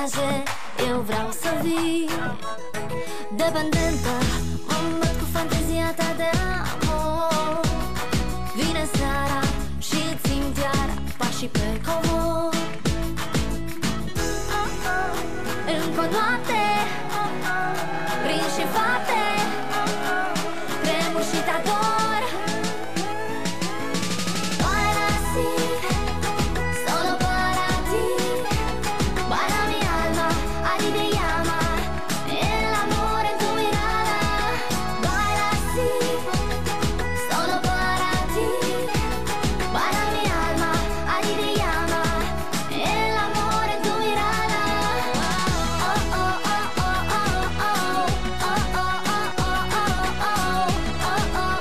mesaje, eu vreau să vii. Dependentă, mă îmbăt cu fantezia ta de amor. Vine seara și îți simt iar pașii pe covor. Încă o noapte, prinși în fapte, tremur și te ador. Baila así, solo para ti. Baila mi alma, allí te llama el amor en tu mirada. Baila así, solo para ti. Baila mi alma, allí te llama el amor en tu mirada. Oh, oh, oh, oh, oh, oh, oh, oh, oh, oh, oh, oh, oh, oh,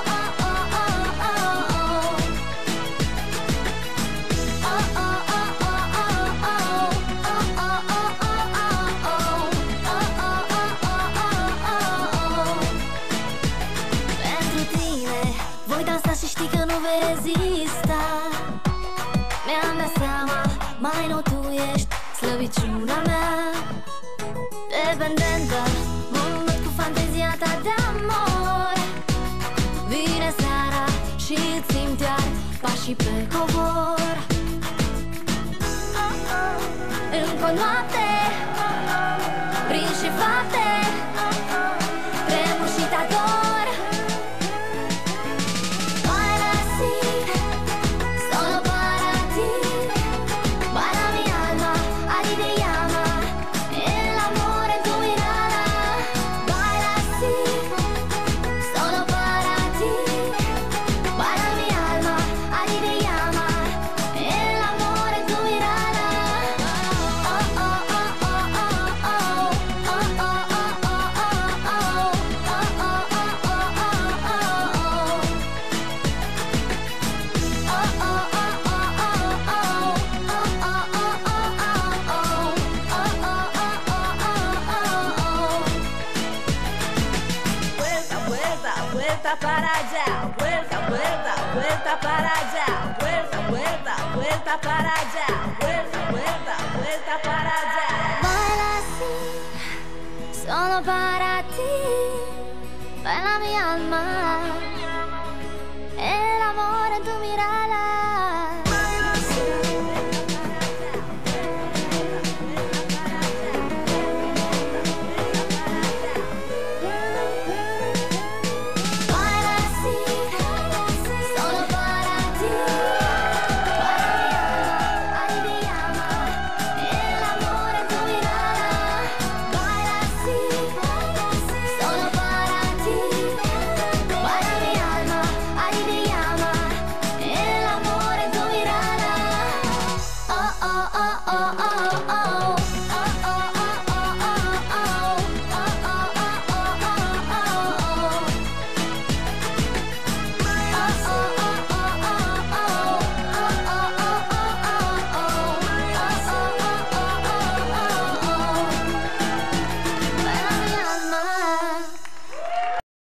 pentru tine voi dansa și știi că nu vei rezista. Mi-am dat seama, mai nou tu ești slăbiciunea mea. Dependentă, mă îmbăt cu fantezia ta de amor. Vine seara și îți simt iar pașii pe covor. Încă o noapte, prinși în fapte, tremur și te ador. Baila así, solo para ti. Baila mi alma, allí te llama el amor en tu mirada. Baila así, solo para ti. Baila mi alma, allí te llama el amor en tu mirada. Oh, oh, oh, oh, oh, oh, oh, oh, oh, oh, oh, Vuelta, vuelta, vuelta para allá. Vuelta, vuelta, vuelta para allá. Vuelta, vuelta, vuelta para allá. Vuelta, vuelta, vuelta para allá. baila así, solo para ti. Baila mi alma, el amor en tu mirada.